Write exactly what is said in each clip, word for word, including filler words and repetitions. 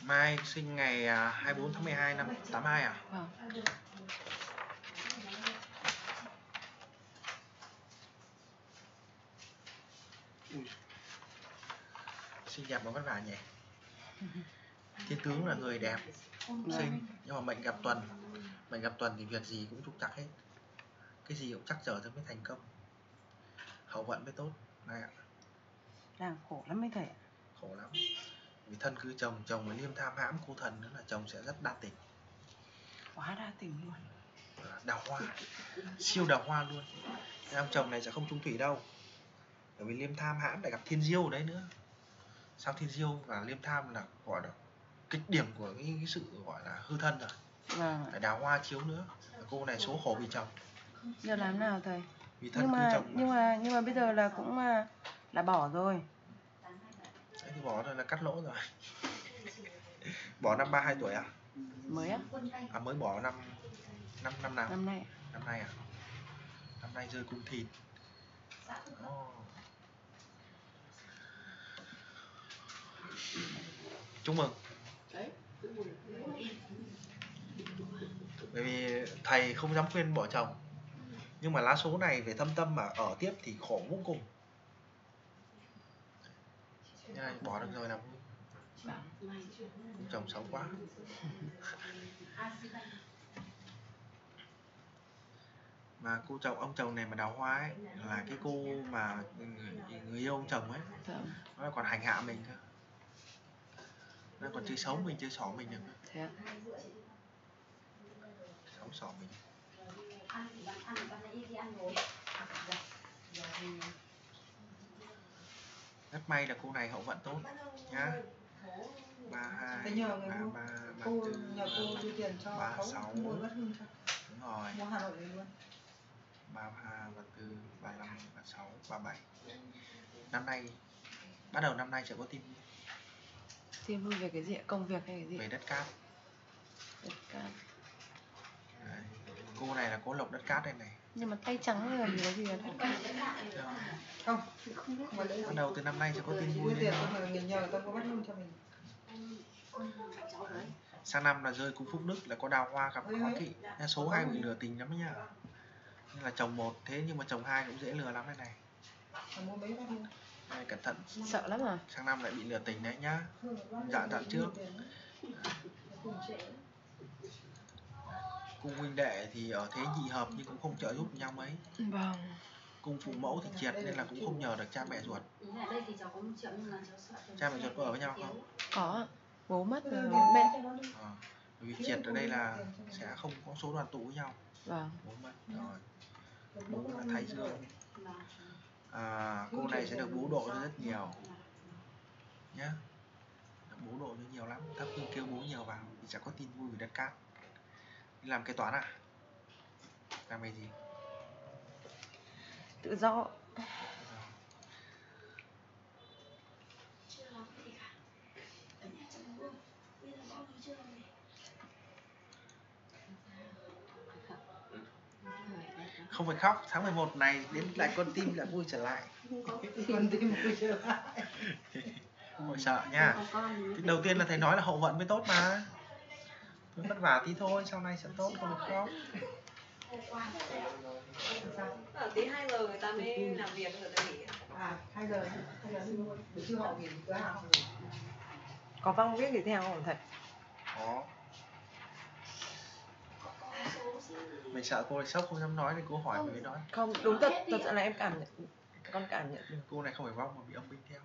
Mai sinh ngày à, hai mươi bốn tháng mười hai năm tám hai à? Vâng. Ui. Xinh đẹp mà vất vả nhỉ. Thiên tướng là người đẹp, xinh, nhưng mà mệnh gặp tuần. Mệnh gặp tuần thì việc gì cũng trục trặc hết. Cái gì cũng chắc trở ra mới thành công. Hậu vận mới tốt. Này ạ. Đang khổ lắm mấy thầy ạ. Khổ lắm. Vì thân cứ chồng, chồng với liêm tham hãm cô thần nữa là chồng sẽ rất đa tình. Quá đa tình luôn. Đào hoa, siêu đào hoa luôn. Cái ông chồng này sẽ không trúng thủy đâu. Bởi vì liêm tham hãm lại gặp thiên diêu đấy nữa. Sao thiên diêu và liêm tham là gọi là kịch điểm của cái, cái sự gọi là hư thân rồi. Vâng. Phải đào hoa chiếu nữa. Cô này số khổ vì chồng. Giờ làm nào thầy? Vì thân Nhưng cứ mà chồng mà. nhưng mà nhưng mà bây giờ là cũng là bỏ rồi. Đấy thì bỏ rồi là cắt lỗ rồi. Bỏ năm ba mươi hai tuổi à? Mới á? À mới bỏ năm năm năm nào? Năm nay. Năm nay à? Năm nay rơi cung thìn. Oh. Chúc mừng. Bởi vì thầy không dám khuyên bỏ chồng. Nhưng mà lá số này về thâm tâm mà ở tiếp thì khổ vô cùng. Này, bỏ được rồi là vui. Chồng xấu quá. Mà cô chồng ông chồng này mà đào hoa ấy là cái cô mà người, người yêu ông chồng ấy, nó còn hành hạ mình cơ. Nó còn chơi xấu mình, chơi xỏ mình được. Thế ạ? Xấu xỏ mình. Rất may là cô này hậu vận tốt nhá. ba hai, ba ba, ba tư, ba sáu. Đúng rồi. ba hai, ba tư, ba lăm, ba sáu, ba bảy. Năm nay bắt đầu năm nay sẽ có tin vui. Tin vui về cái gì ạ? Công việc hay cái gì? Về đất cát. Đất cát. Đấy. Cô này là có lộc đất cát đây này. Nhưng mà tay trắng là gì gì là đất cát? Không. Bắt đầu từ năm nay sẽ có tin vui đấy. Nhờ tôi có bắt luôn cho mình. Đấy. Sang năm là rơi cung phúc đức là có đào hoa gặp khó kỵ. Số hai bị lừa tình lắm nhá. Nên là chồng một thế nhưng mà chồng hai cũng dễ lừa lắm đây này. Này, cẩn thận. Sợ lắm à? Sang năm lại bị lừa tình đấy nhá. Dạ dặn trước. Cung huynh đệ thì ở thế nhị hợp nhưng cũng không trợ giúp nhau mấy. Vâng. Cung phụ mẫu thì triệt nên là cũng không nhờ được cha mẹ ruột. Cha mẹ ruột có ở với nhau không? Có. Bố mất rồi bố mẹ. À, bởi vì triệt ở đây là sẽ không có số đoàn tụ với nhau. Vâng. Bố mất rồi. Bố là Thái Dương. À, cô này sẽ được bố độ cho rất nhiều nhá. Được bố độ cho nhiều lắm. Thấp hương kêu bố nhiều vào thì sẽ có tin vui về đất cát. Đi làm kế toán à? Làm cái gì? Tự do. Không phải khóc, tháng mười một này đến lại con tim lại vui trở lại. Con tim vui trở lại. Hội sợ nha. Đầu tiên là thầy nói là hậu vận mới tốt mà. Tôi vất vả tí thôi, sau này sẽ tốt, không được khóc. Ở tí hai giờ người ta mới làm việc rồi ta nghỉ. À, hai giờ, hai giờ buổi trưa họ nghỉ cửa hàng. Có vong viết gì theo không thầy? Có. Mình sợ cô này sốc không dám nói nên cô hỏi mình mới nói. Không, đúng thật, thật sự là em cảm nhận, con cảm nhận được. Cô này không phải vong mà bị âm binh theo.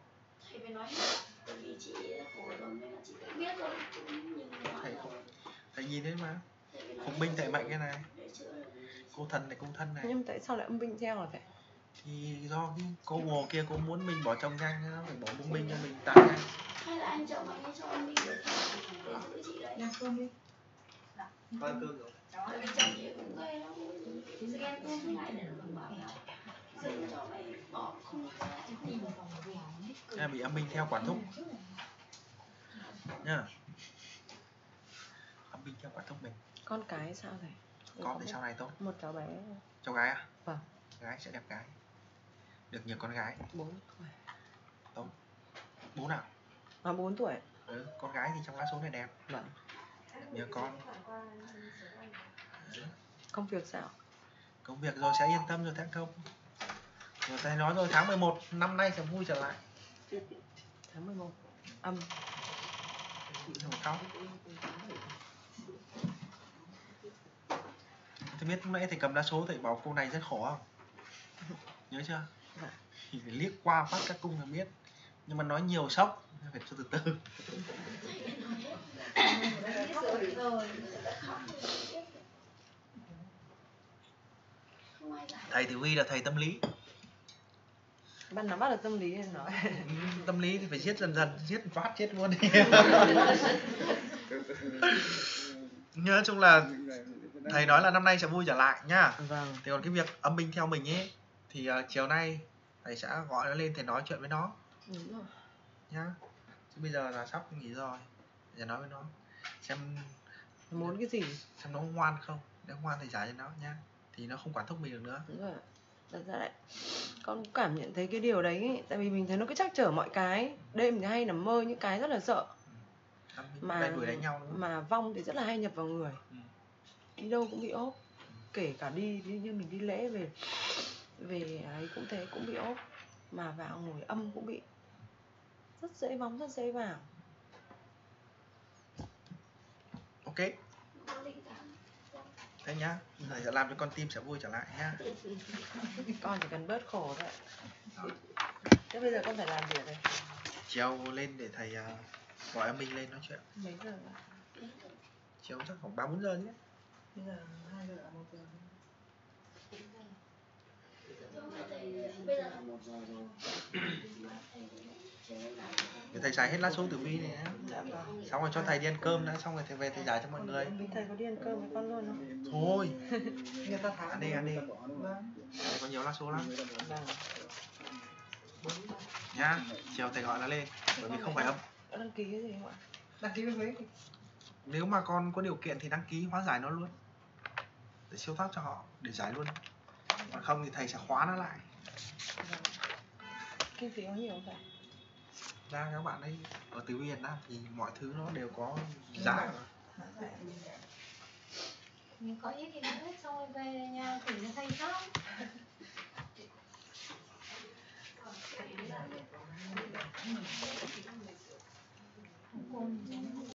Thầy không, thầy nhìn thấy mà. Phục binh thầy mạnh cái này. Cô thần này, cung thân này. Nhưng tại sao lại âm binh theo hả thầy? Thì do cái cô bồ kia cô muốn mình bỏ chồng nhanh, nó phải bỏ cung binh cho mình tán nhanh. Hay là anh chồng anh ấy cho anh đi để giữ chị đấy. Nhà cơm đi. Coi cơm rồi. Tại vì chồng chị cũng gây lắm. Sẽ ghen tuông với lại để nó còn bảo là giữ cho mày bỏ không tìm vòng vèo. Nha, bị âm binh theo quản thúc. Nhá. Âm binh theo quản thúc mình. Con cái sao thầy? Con thì sau này tốt. Một cháu bé. Cháu gái à? Vâng. Gái sẽ đẹp gái. Được nhiều con gái. Bốn tuổi. Tốt. Bố nào? À, bốn tuổi. Ừ, con gái thì trong lá số này đẹp. Vâng. Nhớ con. Công việc sao? Công việc rồi sẽ yên tâm rồi tháng công. Rồi thầy nói rồi, tháng mười một năm nay sẽ vui trở lại. Tháng mười một âm. Không khóc. Tôi biết lúc nãy thầy cầm lá số thầy bảo cô này rất khổ không? Nhớ chưa? Dạ. Thì phải liếc qua phát các cung là biết. Nhưng mà nói nhiều sốc, phải cho từ từ. Thầy thì Huy là thầy tâm lý. Bạn nắm bắt được tâm lý nên nói. Tâm lý thì phải giết dần dần, giết phát chết luôn. Nói chung là thầy nói là năm nay sẽ vui trở lại nhá. Vâng. Thì còn cái việc âm binh theo mình ấy thì uh, chiều nay thầy sẽ gọi nó lên, thầy nói chuyện với nó. Đúng rồi. Nhá. Chứ bây giờ là sắp nghỉ rồi. Thầy nói với nó xem muốn cái gì, xem nó ngoan không. Nếu ngoan thì trả cho nó nhá. Thì nó không quản thúc mình được nữa. Đúng rồi. Thật ra đấy, con cảm nhận thấy cái điều đấy ấy, tại vì mình thấy nó cứ trắc trở mọi cái. Đêm thì hay nằm mơ những cái rất là sợ. Ừ. Mà, đuổi đánh nhau đúng mà vong thì rất là hay nhập vào người. Ừ. Đi đâu cũng bị ốp. Kể cả đi, đi như mình đi lễ về về ấy cũng thế, cũng bị ốp. Mà vào ngồi âm cũng bị. Rất dễ vong, rất dễ vào. Ok. Thế nhá, thầy sẽ làm cho con tim sẽ vui trở lại nhá. Con chỉ cần bớt khổ thôi. Thế bây giờ con phải làm gì ở đây? Chiều lên để thầy uh, gọi em mình lên nói chuyện. Mấy giờ rồi? Chiều chắc khoảng ba bốn giờ nhé. Bây giờ hai giờ là một giờ. Bây giờ là một giờ rồi. Để thầy giải hết lá số tử vi này nhá. Dạ vâng. Xong rồi cho thầy đi ăn cơm đã, xong rồi thầy về thầy giải cho mọi người. Thầy có đi ăn cơm với con luôn không? Thôi. Người ta thả Ăn đi, ăn đi. Vâng. Thầy có nhiều lá số lắm. Vâng. Nhá, chiều thầy gọi nó lên. Bởi vì không phải âm. Có đăng ký cái gì không ạ? Đăng ký với Huế. Nếu mà con có điều kiện thì đăng ký hóa giải nó luôn. Để siêu thoát cho họ, để giải luôn. Còn không thì thầy sẽ khóa nó lại. Vâng. Kinh phí có nhiều không thầy? Ra các bạn ấy ở từ Việt Nam thì mọi thứ nó đều có giá. Mình có ít thì hết xong rồi về nhà thử cho thầy xong. Con